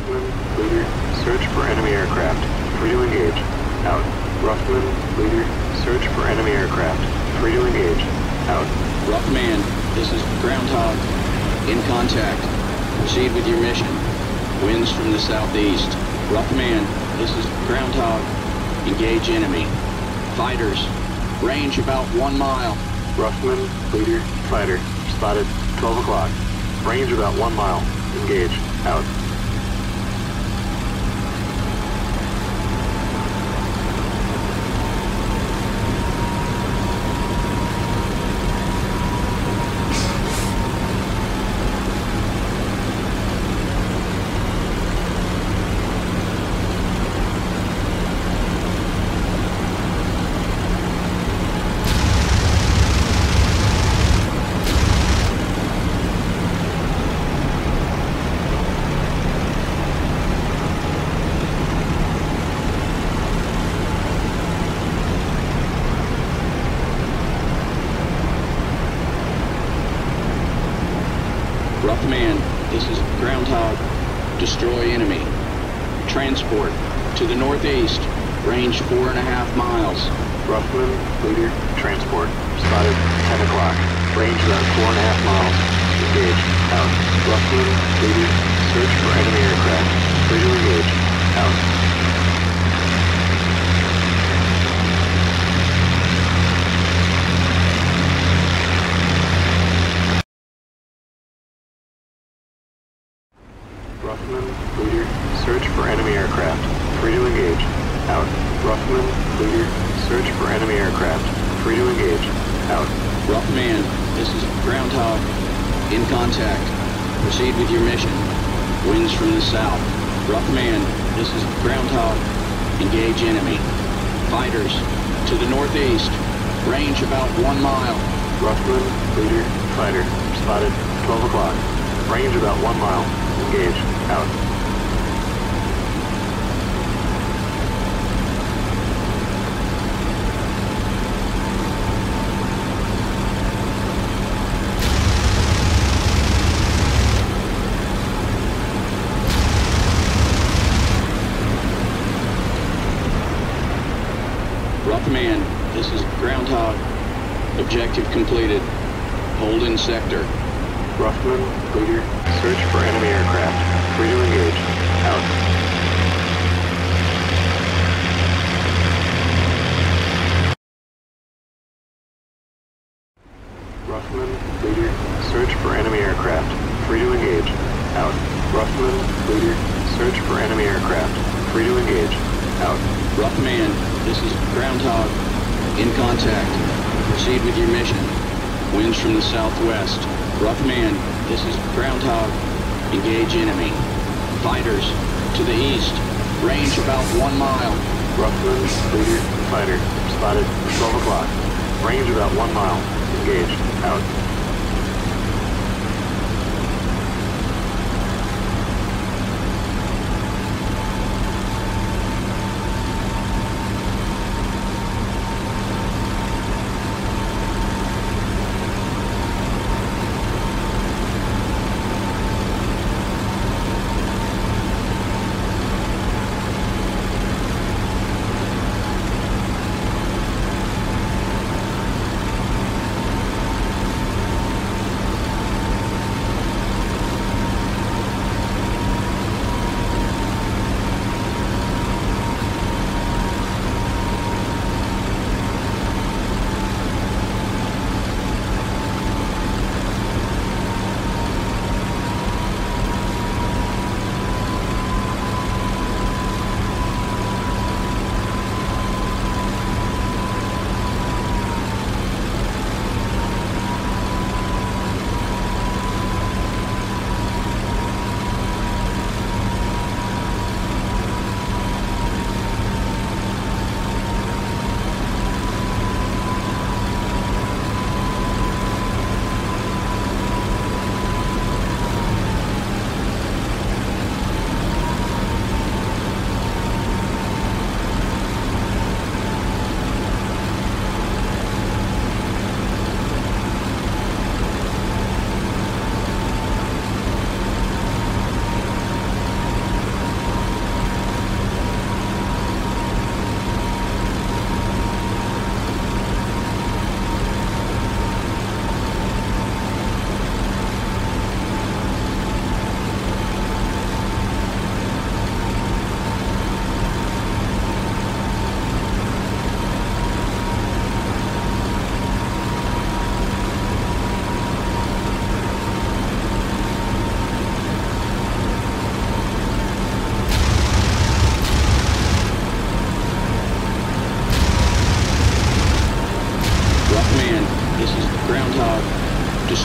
Ruffman, leader, search for enemy aircraft. Free to engage. Out. Ruffman, leader, search for enemy aircraft. Free to engage. Out. Rough man, this is Groundhog. In contact. Proceed with your mission. Winds from the southeast. Rough man, this is Groundhog. Engage enemy. Fighters. Range about 1 mile. Ruffman, leader, fighter. Spotted. 12 o'clock. Range about 1 mile. Engage. Out. Rough man, this is Groundhog. Destroy enemy. Transport to the northeast. Range 4.5 miles. Ruffman, leader, transport. Spotted. 10 o'clock. Range about 4.5 miles. Engage. Out. Ruffman, leader, search for enemy aircraft. Free to engage. Out. Ruffman, leader, search for enemy aircraft. Free to engage. Out. Ruffman, leader, search for enemy aircraft. Free to engage. Out. Rough man, this is Groundhog. In contact. Proceed with your mission. Winds from the south. Rough man, this is Groundhog. Engage enemy. Fighters to the northeast. Range about 1 mile. Ruffman, leader, fighter. Spotted. 12 o'clock. Range about 1 mile. Engage. Out. Rough man, this is Groundhog. Objective completed. Hold in sector. Ruffman, leader, search for enemy aircraft. Free to engage. Out. Ruffman, leader, search for enemy aircraft. Free to engage. Out. Ruffman, leader, search for enemy aircraft. Free to engage. Out. Rough man, this is Groundhog. In contact. Proceed with your mission. Winds from the southwest. Rough man, this is Groundhog. Engage enemy. Fighters to the east. Range about 1 mile. Ruffman, leader, fighter. Spotted. 12 o'clock. Range about 1 mile. Engage. Out.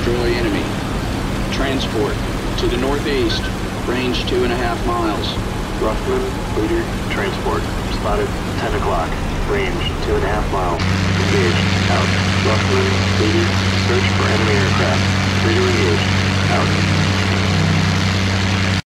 Destroy enemy. Transport to the northeast. Range 2.5 miles. Ruffman, leader, transport. Spotted 10 o'clock. Range 2.5 miles. Engage. Out. Ruffman, leader, search for enemy aircraft. Free to engage. Out.